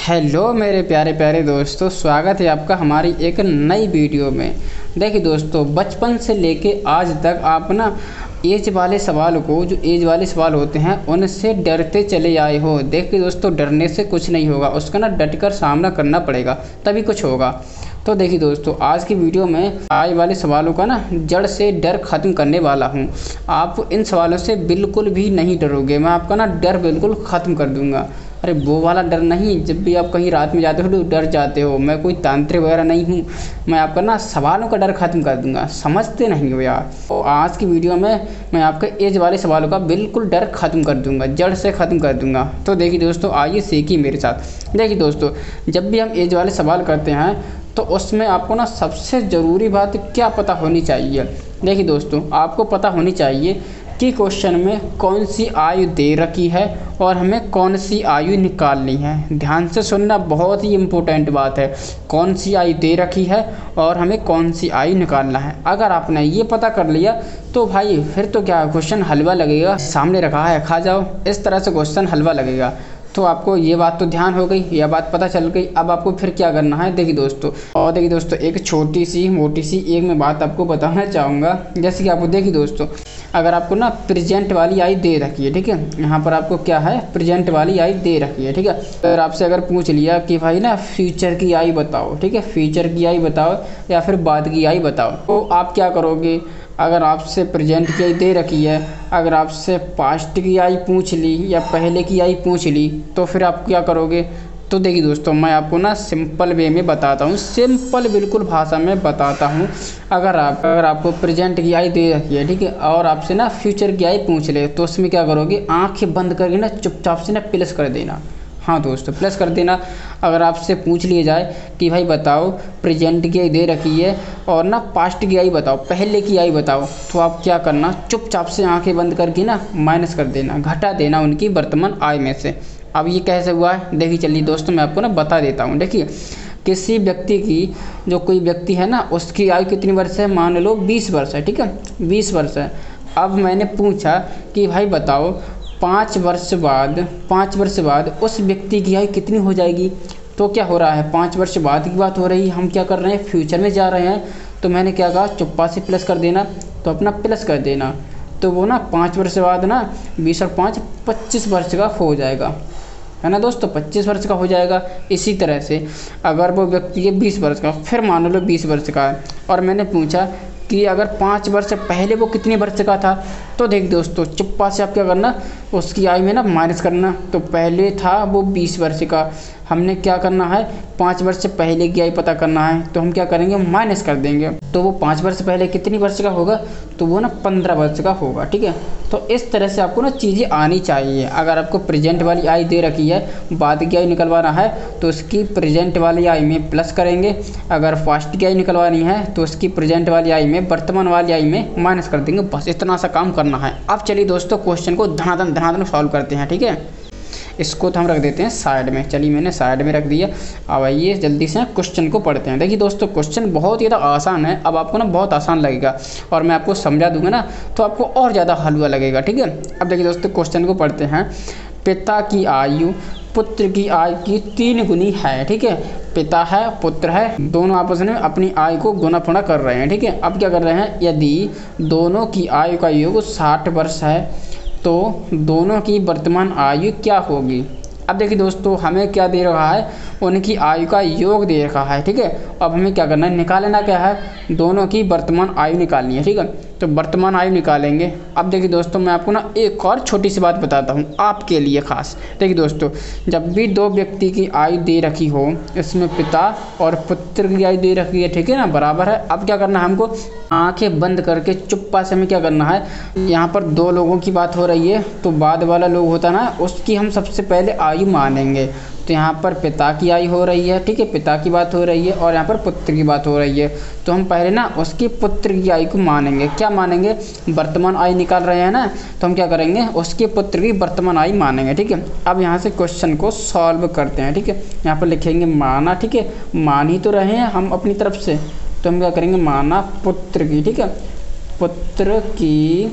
Hello मेरे प्यारे प्यारे दोस्तों, स्वागत है आपका हमारी एक नई वीडियो में। देखिए दोस्तों, बचपन से लेके आज तक आप ना एज वाले सवाल को, जो एज वाले सवाल होते हैं उनसे डरते चले आए हो। देखिए दोस्तों, डरने से कुछ नहीं होगा, उसका ना डट कर सामना करना पड़ेगा, तभी कुछ होगा। तो देखिए दोस्तों, आज की वीडियो में आए वाले सवालों का ना जड़ से डर ख़त्म करने वाला हूँ। आप इन सवालों से बिल्कुल भी नहीं डरोगे, मैं आपका ना डर बिल्कुल ख़त्म कर दूँगा। अरे वो वाला डर नहीं, जब भी आप कहीं रात में जाते हो तो डर जाते हो। मैं कोई तांत्रिक वगैरह नहीं हूँ, मैं आपका ना सवालों का डर ख़त्म कर दूंगा। समझते नहीं हो यार। तो आज की वीडियो में मैं आपके एज वाले सवालों का बिल्कुल डर ख़त्म कर दूंगा, जड़ से ख़त्म कर दूंगा। तो देखिए दोस्तों, आइए सीखिए मेरे साथ। देखिए दोस्तों, जब भी हम एज वाले सवाल करते हैं तो उसमें आपको ना सबसे ज़रूरी बात क्या पता होनी चाहिए। देखिए दोस्तों, आपको पता होनी चाहिए कि क्वेश्चन में कौन सी आयु दे रखी है और हमें कौन सी आयु निकालनी है। ध्यान से सुनना, बहुत ही इम्पोर्टेंट बात है। कौन सी आयु दे रखी है और हमें कौन सी आयु निकालना है। अगर आपने ये पता कर लिया तो भाई फिर तो क्या, क्वेश्चन हलवा लगेगा। सामने रखा है खा जाओ, इस तरह से क्वेश्चन हलवा लगेगा। तो आपको ये बात तो ध्यान हो गई, यह बात पता चल गई। अब आपको फिर क्या करना है, देखिए दोस्तों, एक छोटी सी मोटी सी एक मैं बात आपको बताना चाहूँगा। जैसे कि आपको देखिए दोस्तों, अगर आपको ना प्रेजेंट वाली आयु दे रखी है, ठीक है, यहाँ पर आपको क्या है, प्रेजेंट वाली आयु दे रखी है, ठीक है। अगर आपसे अगर पूछ लिया कि भाई ना फ्यूचर की आयु बताओ, ठीक है, फ्यूचर की आयु बताओ या फिर बाद की आयु बताओ, तो आप क्या करोगे। अगर आपसे प्रेजेंट की आयु दे रखी है, अगर आपसे पास्ट की आयु पूछ ली या पहले की आयु पूछ ली, तो फिर आप क्या करोगे। तो देखिए दोस्तों, मैं आपको ना सिंपल वे में बताता हूँ, सिंपल बिल्कुल भाषा में बताता हूँ। अगर आपको प्रेजेंट की आयु दे रखी है, ठीक है, और आपसे ना फ्यूचर की आयु पूछ ले, तो उसमें क्या करोगे, आँखें बंद करके ना चुपचाप से ना प्लस कर देना। हाँ दोस्तों, प्लस कर देना। अगर आपसे पूछ लिया जाए कि भाई बताओ प्रेजेंट की आयु दे रखी है और ना पास्ट की आयु बताओ, पहले की आयु बताओ, तो आप क्या करना, चुपचाप से आंखें बंद करके ना माइनस कर देना, घटा देना उनकी वर्तमान आयु में से। अब ये कैसे हुआ है, देखिए चलिए दोस्तों, मैं आपको ना बता देता हूँ। देखिए, किसी व्यक्ति की, जो कोई व्यक्ति है ना, उसकी आयु कितनी वर्ष है, मान लो 20 वर्ष है, ठीक है, 20 वर्ष है। अब मैंने पूछा कि भाई बताओ 5 वर्ष बाद उस व्यक्ति की आयु कितनी हो जाएगी। तो क्या हो रहा है, 5 वर्ष बाद की बात हो रही है, हम क्या कर रहे हैं, फ्यूचर में जा रहे हैं। तो मैंने क्या कहा, चुप्पा से प्लस कर देना, तो अपना प्लस कर देना। तो वो ना 5 वर्ष बाद ना 20 और 5 25 वर्ष का हो जाएगा, है ना दोस्तों, 25 वर्ष का हो जाएगा। इसी तरह से अगर वो व्यक्ति है 20 वर्ष का, फिर मान लो 20 वर्ष का है, और मैंने पूछा कि अगर 5 वर्ष पहले वो कितने वर्ष का था, तो देख दोस्तों, चुप्पा से आप क्या करना, उसकी आयु में ना माइनस करना। तो पहले था वो 20 वर्ष का, हमने क्या करना है, 5 वर्ष से पहले की आयु पता करना है, तो हम क्या करेंगे, माइनस कर देंगे। तो वो 5 वर्ष पहले कितनी वर्ष का होगा, तो वो ना 15 वर्ष का होगा, ठीक है। तो इस तरह से आपको ना चीज़ें आनी चाहिए। अगर आपको प्रेजेंट वाली आयु दे रखी है, बाद की आयु निकलवाना है, तो उसकी प्रेजेंट वाली आयु में प्लस करेंगे। अगर फास्ट की आयु निकलवानी है, तो उसकी प्रेजेंट वाली आयु में, वर्तमान वाली आयु में माइनस कर देंगे। बस इतना सा काम करना है। अब चलिए दोस्तों, क्वेश्चन को धनाधन सॉल्व करते हैं, ठीक है। इसको तो हम रख देते हैं साइड में, चलिए मैंने साइड में रख दिया। अब आइए जल्दी से क्वेश्चन को पढ़ते हैं। देखिए दोस्तों, क्वेश्चन बहुत ही ज़्यादा आसान है। अब आपको ना बहुत आसान लगेगा और मैं आपको समझा दूंगा ना, तो आपको और ज़्यादा हलवा लगेगा, ठीक है। अब देखिए दोस्तों, क्वेश्चन को पढ़ते हैं। पिता की आयु पुत्र की आयु की 3 गुनी है, ठीक है। पिता है, पुत्र है, दोनों आपस में अपनी आयु को गुना कर रहे हैं, ठीक है। अब क्या कर रहे हैं, यदि दोनों की आयु का योग 60 वर्ष है, तो दोनों की वर्तमान आयु क्या होगी। अब देखिए दोस्तों, हमें क्या दे रहा है, उनकी आयु का योग दे रखा है, ठीक है। अब हमें क्या करना है, निकालना क्या है, दोनों की वर्तमान आयु निकालनी है, ठीक है। तो वर्तमान आयु निकालेंगे। अब देखिए दोस्तों, मैं आपको ना एक और छोटी सी बात बताता हूँ आपके लिए खास। देखिए दोस्तों, जब भी 2 व्यक्ति की आयु दे रखी हो, इसमें पिता और पुत्र की आयु दे रखी है, ठीक है ना, बराबर है। अब क्या करना है, हमको आंखें बंद करके चुप्पा से हमें क्या करना है, यहाँ पर 2 लोगों की बात हो रही है, तो बाद वाला लोग होता है ना, उसकी हम सबसे पहले आयु मानेंगे। तो यहाँ पर पिता की आयु हो रही है, ठीक है, पिता की बात हो रही है, और यहाँ पर पुत्र की बात हो रही है। तो हम पहले ना उसकी पुत्र की आयु को मानेंगे। क्या मानेंगे, वर्तमान आयु निकाल रहे हैं ना, तो हम क्या करेंगे, उसके पुत्र की वर्तमान आयु मानेंगे, ठीक है। अब यहाँ से क्वेश्चन को सॉल्व करते हैं, ठीक है। यहाँ पर लिखेंगे माना, ठीक है, मान ही तो रहे हैं हम अपनी तरफ से, तो हम क्या करेंगे, माना पुत्र की, ठीक है, पुत्र की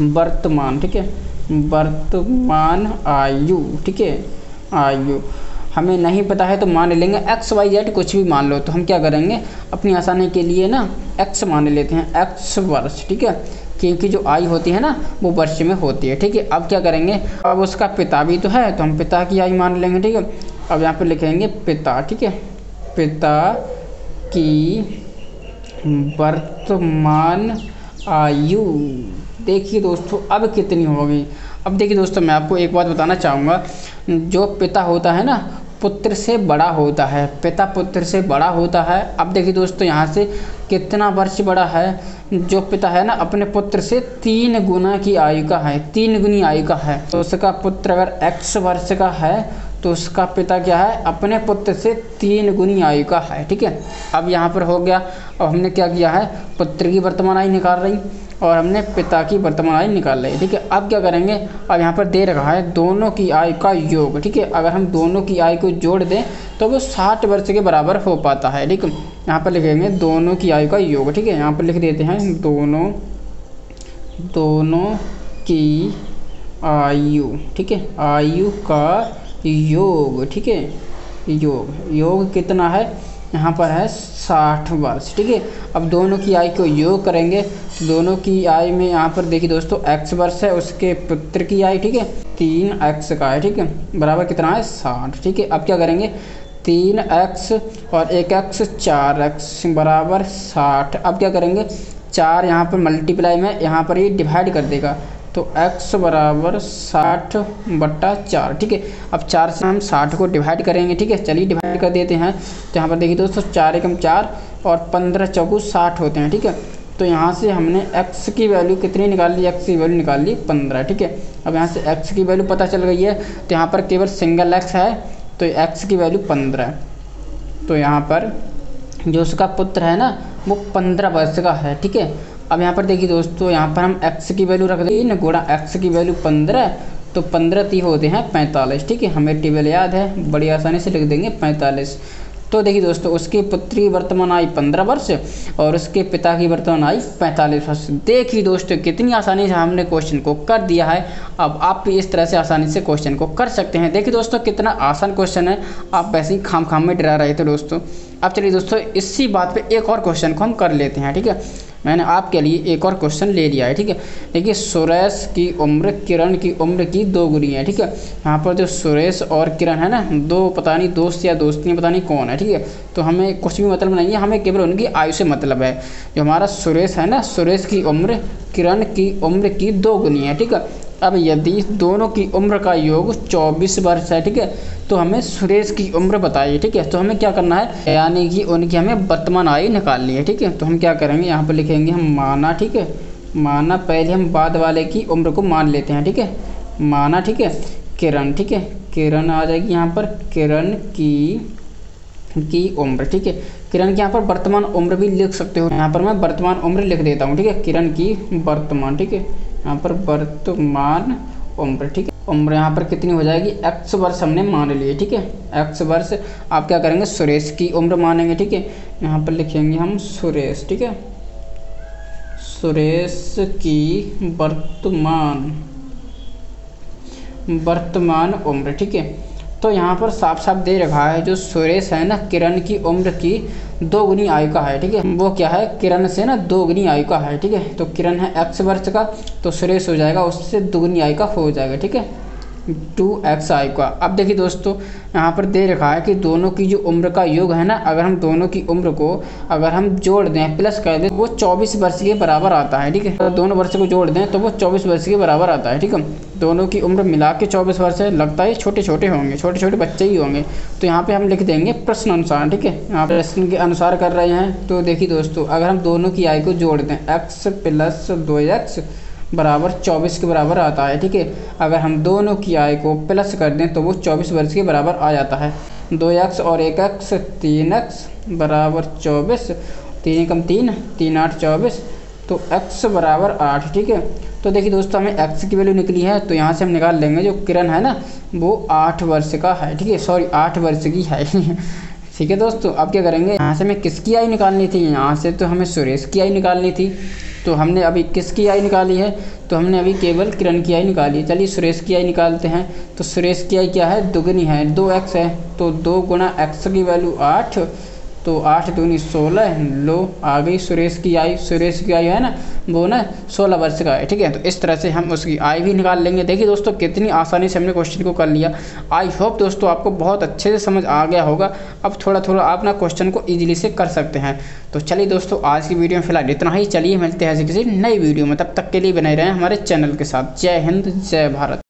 वर्तमान, ठीक है, वर्तमान आयु, ठीक है, आयु। हमें नहीं पता है तो मान लेंगे XYZ कुछ भी मान लो। तो हम क्या करेंगे अपनी आसानी के लिए ना x मान लेते हैं, x वर्ष, ठीक है, क्योंकि जो आई होती है ना वो वर्ष में होती है, ठीक है। अब क्या करेंगे, अब उसका पिता भी तो है तो हम पिता की आई मान लेंगे, ठीक है। अब यहाँ पर लिखेंगे पिता, ठीक है, पिता की वर्तमान आयु। देखिए दोस्तों अब कितनी होगी। अब देखिए दोस्तों मैं आपको एक बात बताना चाहूँगा, जो पिता होता है ना पुत्र से बड़ा होता है, पिता पुत्र से बड़ा होता है। अब देखिए दोस्तों यहाँ से कितना वर्ष बड़ा है, जो पिता है ना अपने पुत्र से 3 गुना की आयु का है, 3 गुनी आयु का है। तो उसका पुत्र अगर x वर्ष का है तो उसका पिता क्या है अपने पुत्र से 3 गुनी आयु का है, ठीक है। अब यहाँ पर हो गया। अब हमने क्या किया है, पुत्र की वर्तमान आयु निकाल रही और हमने पिता की वर्तमान आयु निकाल ली, ठीक है। अब क्या करेंगे, अब यहाँ पर दे रखा है दोनों की आयु का योग, ठीक है। अगर हम दोनों की आयु को जोड़ दें तो वो 60 वर्ष के बराबर हो पाता है, ठीक है। यहाँ पर लिखेंगे दोनों की आयु का योग, ठीक है। यहाँ पर लिख देते हैं दोनों की आयु, ठीक है, आयु का योग, ठीक है। योग कितना है, यहाँ पर है 60 वर्ष, ठीक है। अब दोनों की आयु को योग करेंगे तो दोनों की आयु में यहाँ पर देखिए दोस्तों x वर्ष है, उसके पुत्र की आयु, ठीक है, 3x का है, ठीक है, बराबर कितना है 60, ठीक है। अब क्या करेंगे 3x और 1x 4x बराबर 60। अब क्या करेंगे 4 यहाँ पर मल्टीप्लाई में यहाँ पर ये डिवाइड कर देगा तो x बराबर 60/4, ठीक है। अब 4 से हम 60 को डिवाइड करेंगे, ठीक है। चलिए डिवाइड कर देते हैं। तो यहाँ पर देखिए दोस्तों 4 एकम 4 और 15 चौकू 60 होते हैं, ठीक है। तो यहाँ से हमने x की वैल्यू कितनी निकाल ली, x की वैल्यू निकाल ली 15, ठीक है। अब यहाँ से x की वैल्यू पता चल गई है तो यहाँ पर केवल सिंगल x है तो x की वैल्यू 15 है। तो यहाँ पर जो उसका पुत्र है ना वो 15 वर्ष का है, ठीक है। अब यहाँ पर देखिए दोस्तों यहाँ पर हम x की वैल्यू रख देंगे ना, गुणा x की वैल्यू 15 तो 15 3 होते हैं 45, ठीक है। हमें टेबल याद है, बड़ी आसानी से लिख देंगे 45। तो देखिए दोस्तों उसके पुत्र की वर्तमान आयु 15 वर्ष और उसके पिता की वर्तमान आयु 45 वर्ष। देखिए दोस्तों कितनी आसानी से हमने क्वेश्चन को कर दिया है। अब आप भी इस तरह से आसानी से क्वेश्चन को कर सकते हैं। देखिए दोस्तों कितना आसान क्वेश्चन है, आप वैसे ही खाम में डरा रहे थे दोस्तों। अब चलिए दोस्तों इसी बात पे एक और क्वेश्चन को हम कर लेते हैं, ठीक है। मैंने आपके लिए एक और क्वेश्चन ले लिया है, ठीक है। देखिए सुरेश की उम्र किरण की उम्र की 2 गुनी है, ठीक है। यहाँ पर जो सुरेश और किरण है ना, दो पता नहीं दोस्त या दोस्ती पता नहीं कौन है, ठीक है। तो हमें कुछ भी मतलब नहीं है, हमें केवल उनकी आयु से मतलब है। जो हमारा सुरेश है ना, सुरेश की उम्र किरण की उम्र की 2 गुनी है, ठीक है। अब यदि दोनों की उम्र का योग 24 वर्ष है, ठीक है, तो हमें सुरेश की उम्र बताइए, ठीक है। तो हमें क्या करना है, यानी कि उनकी हमें वर्तमान आयु निकालनी है, ठीक है। तो हम क्या करेंगे यहाँ पर लिखेंगे हम माना, ठीक है, माना। पहले हम बाद वाले की उम्र को मान लेते हैं, ठीक है, माना, ठीक है, किरण, ठीक है, किरण आ जाएगी यहाँ पर, किरण की उम्र, ठीक है। किरण की यहाँ पर वर्तमान उम्र भी लिख सकते हो, यहाँ पर मैं वर्तमान उम्र लिख देता हूँ, ठीक है। किरण की वर्तमान, ठीक है, यहाँ पर वर्तमान उम्र, ठीक है। उम्र यहाँ पर कितनी हो जाएगी, x वर्ष हमने मान लिए, ठीक है, x वर्ष। आप क्या करेंगे सुरेश की उम्र मानेंगे, ठीक है। यहाँ पर लिखेंगे हम सुरेश, ठीक है, सुरेश की वर्तमान उम्र, ठीक है। तो यहाँ पर साफ साफ दे रखा है जो सुरेश है ना किरण की उम्र की 2 गुनी आयु का है, ठीक है। वो क्या है किरण से ना 2 गुनी आयु का है, ठीक है। तो किरण है x वर्ष का तो सुरेश हो जाएगा उससे 2 गुनी आयु का हो जाएगा, ठीक है, 2x आयु का। अब देखिए दोस्तों यहाँ पर दे रखा है कि दोनों की जो उम्र का योग है ना, अगर हम दोनों की उम्र को अगर हम जोड़ दें प्लस कर दें वो 24 वर्ष के बराबर आता है, ठीक है। तो दोनों वर्ष को जोड़ दें तो वो 24 वर्ष के बराबर आता है, ठीक है। दोनों की उम्र मिला के 24 वर्ष है, लगता है छोटे छोटे होंगे, छोटे छोटे बच्चे ही होंगे। तो यहाँ पे हम लिख देंगे प्रश्न अनुसार, ठीक है, यहाँ प्रश्न के अनुसार कर रहे हैं। तो देखिए दोस्तों अगर हम दोनों की आयु को जोड़ दें x + 2x बराबर 24 के बराबर आता है, ठीक है। अगर हम दोनों की आयु को प्लस कर दें तो वो 24 वर्ष के बराबर आ जाता है। 2x और 1x 3x बराबर 24, 3 एकम 3, 3 8 24, तो x बराबर 8, ठीक है। तो देखिए दोस्तों हमें x की वैल्यू निकली है तो यहाँ से हम निकाल लेंगे जो किरण है ना वो 8 वर्ष का है, ठीक है, सॉरी 8 वर्ष की है ठीक है दोस्तों, अब क्या करेंगे, यहाँ से हमें किसकी आई निकालनी थी, यहाँ से तो हमें सुरेश की आई निकालनी थी। तो हमने अभी किसकी आई निकाली है, तो हमने अभी केवल किरण की आई निकाली है। चलिए सुरेश की आई निकालते हैं। तो सुरेश की आई क्या है, दुगनी है, 2x है, तो 2 गुणा x की वैल्यू 8, तो 8 दूनी 16, लो आ गई सुरेश की आई। सुरेश की आई है ना, वो ना 16 वर्ष का है। ठीक है, तो इस तरह से हम उसकी आई भी निकाल लेंगे। देखिए दोस्तों, कितनी आसानी से हमने क्वेश्चन को कर लिया। आई होप दोस्तों आपको बहुत अच्छे से समझ आ गया होगा। अब थोड़ा थोड़ा आप ना क्वेश्चन को ईजिली से कर सकते हैं। तो चलिए दोस्तों, आज की वीडियो में फिलहाल इतना ही। चलिए मिलते हैं ऐसे किसी नई वीडियो में, तब तक के लिए बने रहें हमारे चैनल के साथ। जय हिंद, जय भारत।